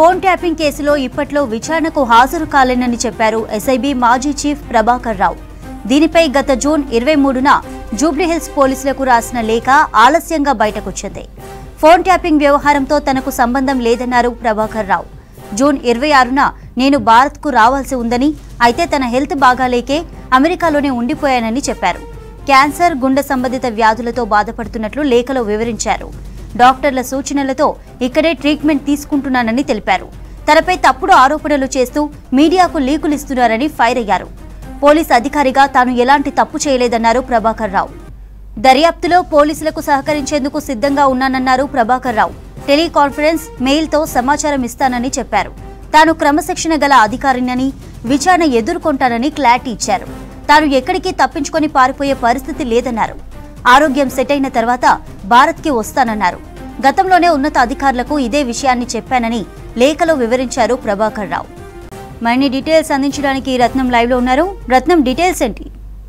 Phone tapping కేసులో ఇప్పట్లో విచారణకు హాజరు కాలేనని చెప్పారు ఎస్ఐబి మాజీ చీఫ్ ప్రభాకర్ రావు. దీనిపై గత జూన్ 23న జూబ్లీహిల్స్ పోలీసులకు రాసిన లేఖ ఆలస్యంగా బయటకొచ్చింది. ఫోన్ ట్యాపింగ్ వ్యవహారంతో తనకు సంబంధం లేదన్నారు ప్రభాకర్ రావు. జూన్ 26న నేను భారత్కు రావాల్సి ఉందని, అయితే తన హెల్త్ బాగాలేకే అమెరికాలోనే ఉండిపోయానని చెప్పారు. క్యాన్సర్, గుండె సంబంధిత వ్యాధులతో బాధపడుతున్నట్లు లేఖలో వివరించారు. డాక్టర్ల సూచనలతో ఇక్కడే ట్రీట్మెంట్ తీసుకుంటున్నానని తెలిపారు. తనపై తప్పుడు ఆరోపణలు చేస్తూ మీడియాకు లీకులిస్తున్నారని ఫైర్ అయ్యారు. పోలీస్ అధికారిగా తాను ఎలాంటి తప్పు చేయలేదన్నారు ప్రభాకర్ రావు. దర్యాప్తులో పోలీసులకు సహకరించేందుకు సిద్ధంగా ఉన్నానన్నారు ప్రభాకర్ రావు. టెలికాన్ఫరెన్స్, మెయిల్తో సమాచారం ఇస్తానని చెప్పారు. తాను క్రమశిక్షణ గల అధికారినని, విచారణ ఎదుర్కొంటానని క్లారిటీ ఇచ్చారు. తాను ఎక్కడికి తప్పించుకొని పారిపోయే పరిస్థితి లేదన్నారు. ఆరోగ్యం సెట్ అయిన తర్వాత భారత్కి వస్తానన్నారు. గతంలోనే ఉన్నత అధికారులకు ఇదే విషయాన్ని చెప్పానని లేఖలో వివరించారు ప్రభాకర్ రావు. మరిన్ని డీటెయిల్స్ అందించడానికి రత్నం లైవ్ లో ఉన్నారు. రత్నం, డీటెయిల్స్ ఏంటి?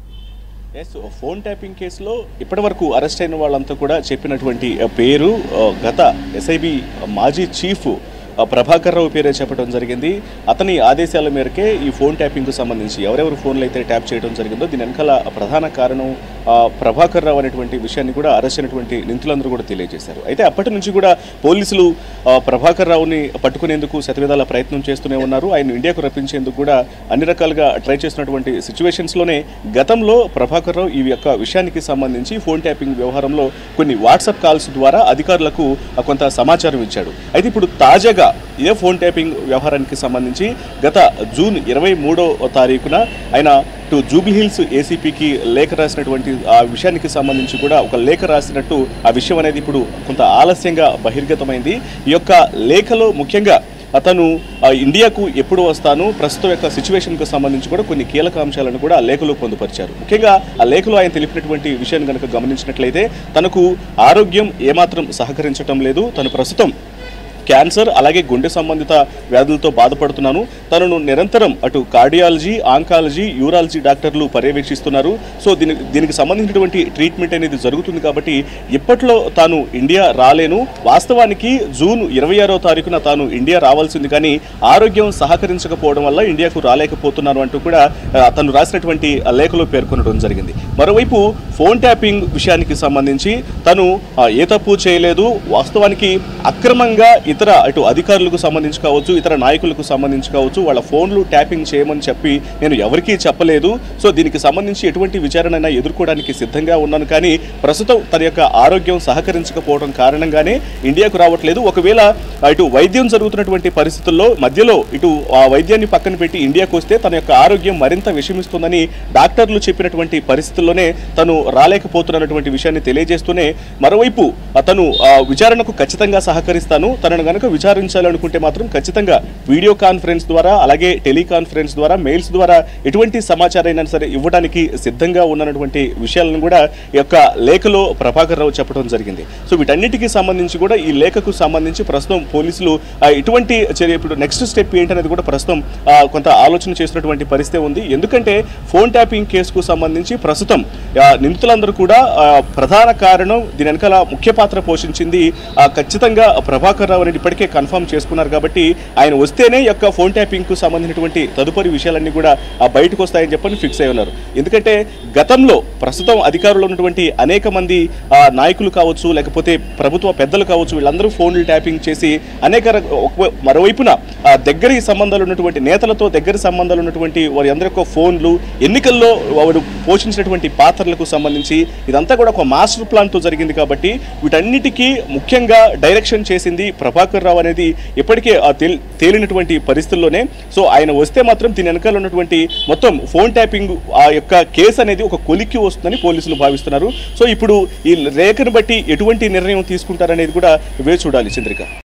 ఫోన్ ట్యాపింగ్ కేసులో ఇప్పటివరకు అరెస్ట్ అయిన వాళ్ళంతా కూడా చెప్పినటువంటి పేరు గత ఎస్ఐబి మాజీ చీఫ్ ప్రభాకర్ రావు పేరే చెప్పడం జరిగింది. అతని ఆదేశాల మేరకే ఈ ఫోన్ ట్యాపింగ్కు సంబంధించి ఎవరెవరు ఫోన్లు అయితే ట్యాప్ చేయడం జరిగిందో దీని వెనకాల ప్రధాన కారణం ప్రభాకర్ రావు అనేటువంటి విషయాన్ని కూడా అరెస్ట్ అయినటువంటి నిందితులందరూ కూడా తెలియజేశారు. అయితే అప్పటి నుంచి కూడా పోలీసులు ప్రభాకర్ రావుని పట్టుకునేందుకు శతవిధాల ప్రయత్నం చేస్తూనే ఉన్నారు. ఆయన ఇండియాకు రప్పించేందుకు కూడా అన్ని రకాలుగా ట్రై చేసినటువంటి సిచ్యువేషన్స్లోనే గతంలో ప్రభాకర్ రావు ఈ యొక్క విషయానికి సంబంధించి ఫోన్ ట్యాపింగ్ వ్యవహారంలో కొన్ని వాట్సాప్ కాల్స్ ద్వారా అధికారులకు కొంత సమాచారం ఇచ్చాడు. అయితే ఇప్పుడు తాజాగా ఇదే ఫోన్ ట్యాపింగ్ వ్యవహారానికి సంబంధించి గత జూన్ 23వ తారీఖున ఆయన జూబ్లీహిల్స్ ఏసీపీకి లేఖ రాసినటువంటి ఆ విషయానికి సంబంధించి కూడా ఒక లేఖ రాసినట్టు ఆ విషయం అనేది ఇప్పుడు కొంత ఆలస్యంగా బహిర్గతమైంది. ఈ యొక్క లేఖలో ముఖ్యంగా అతను ఇండియాకు ఎప్పుడు వస్తాను, ప్రస్తుతం యొక్క సిచ్యువేషన్కు సంబంధించి కూడా కొన్ని కీలక అంశాలను కూడా ఆ లేఖలో పొందుపరిచారు. ముఖ్యంగా ఆ లేఖలో ఆయన తెలిపినటువంటి విషయాన్ని కనుక గమనించినట్లయితే తనకు ఆరోగ్యం ఏమాత్రం సహకరించడం లేదు, తను ప్రస్తుతం క్యాన్సర్ అలాగే గుండె సంబంధిత వ్యాధులతో బాధపడుతున్నాను, తనను నిరంతరం అటు కార్డియాలజీ, ఆంకాలజీ, యూరాలజీ డాక్టర్లు పర్యవేక్షిస్తున్నారు. సో దీనికి సంబంధించినటువంటి ట్రీట్మెంట్ అనేది జరుగుతుంది కాబట్టి ఇప్పట్లో తాను ఇండియా రాలేను. వాస్తవానికి జూన్ 26వ తారీఖున తాను ఇండియా రావాల్సింది, కానీ ఆరోగ్యం సహకరించకపోవడం వల్ల ఇండియాకు రాలేకపోతున్నాను అంటూ కూడా తను రాసినటువంటి లేఖలో పేర్కొనడం జరిగింది. మరోవైపు ఫోన్ ట్యాపింగ్ విషయానికి సంబంధించి తను ఏ తప్పు చేయలేదు, వాస్తవానికి అక్రమంగా ఇతర అటు అధికారులకు సంబంధించి కావచ్చు, ఇతర నాయకులకు సంబంధించి కావచ్చు, వాళ్ళ ఫోన్లు ట్యాపింగ్ చేయమని చెప్పి నేను ఎవరికీ చెప్పలేదు. సో దీనికి సంబంధించి ఎటువంటి విచారణైనా ఎదుర్కోవడానికి సిద్ధంగా ఉన్నాను, కానీ ప్రస్తుతం తన యొక్క ఆరోగ్యం సహకరించకపోవడం కారణంగానే ఇండియాకు రావట్లేదు. ఒకవేళ ఇటు వైద్యం జరుగుతున్నటువంటి పరిస్థితుల్లో మధ్యలో ఇటు ఆ వైద్యాన్ని పక్కన పెట్టి ఇండియాకు వస్తే తన యొక్క ఆరోగ్యం మరింత విషమిస్తుందని డాక్టర్లు చెప్పినటువంటి పరిస్థితుల్లోనే తను రాలేకపోతున్నటువంటి విషయాన్ని తెలియజేస్తూనే మరోవైపు అతను విచారణకు ఖచ్చితంగా సహకరిస్తాను, తనను కనుక విచారించాలనుకుంటే మాత్రం ఖచ్చితంగా వీడియో కాన్ఫరెన్స్ ద్వారా అలాగే టెలికాన్ఫరెన్స్ ద్వారా మెయిల్స్ ద్వారా ఎటువంటి సమాచారం అయినా సరే ఇవ్వడానికి సిద్ధంగా ఉన్నటువంటి విషయాలను కూడా ఈ యొక్క లేఖలో ప్రభాకర్ రావు చెప్పడం జరిగింది. సో వీటన్నిటికీ సంబంధించి కూడా ఈ లేఖకు సంబంధించి ప్రస్తుతం పోలీసులు ఎటువంటి చర్య, ఇప్పుడు నెక్స్ట్ స్టెప్ ఏంటనేది కూడా ప్రస్తుతం కొంత ఆలోచన చేసినటువంటి పరిస్థితి ఉంది. ఎందుకంటే ఫోన్ ట్యాపింగ్ కేసుకు సంబంధించి ప్రస్తుతం నిందితులందరూ కూడా ప్రధాన కారణం, దీని వెనకాల ముఖ్య పాత్ర పోషించింది ఖచ్చితంగా ప్రభాకర్ రావు అనేది ఇప్పటికే కన్ఫర్మ్ చేసుకున్నారు. కాబట్టి ఆయన వస్తేనే యొక్క ఫోన్ ట్యాపింగ్ కు సంబంధించినటువంటి తదుపరి విషయాలన్నీ కూడా బయటకు వస్తాయని చెప్పని ఫిక్స్ అయి ఉన్నారు. ఎందుకంటే గతంలో ప్రస్తుతం అధికారులు ఉన్నటువంటి అనేక మంది నాయకులు కావచ్చు, లేకపోతే ప్రభుత్వ పెద్దలు కావచ్చు, వీళ్ళందరూ ఫోన్లు ట్యాపింగ్ చేసి అనేక మరోవైపున దగ్గరి సంబంధాలు ఉన్నటువంటి నేతలతో దగ్గర సంబంధాలు ఉన్నటువంటి వారి అందరి యొక్క ఫోన్లు, ఎన్నికల్లో వారు పోషించినటువంటి పాత్రలకు సంబంధించి ఇదంతా కూడా ఒక మాస్టర్ ప్లాన్తో జరిగింది. కాబట్టి వీటన్నిటికీ ముఖ్యంగా డైరెక్షన్ చేసింది ప్రభాకర్ రావు అనేది ఇప్పటికే తేలినటువంటి పరిస్థితుల్లోనే. సో ఆయన వస్తే మాత్రం దీని వెనకాల ఉన్నటువంటి మొత్తం ఫోన్ ట్యాపింగ్ ఆ యొక్క కేసు అనేది ఒక కొలిక్కి వస్తుందని పోలీసులు భావిస్తున్నారు. సో ఇప్పుడు ఈ లేఖను బట్టి ఎటువంటి నిర్ణయం తీసుకుంటారనేది కూడా వేచి చూడాలి చంద్రిక.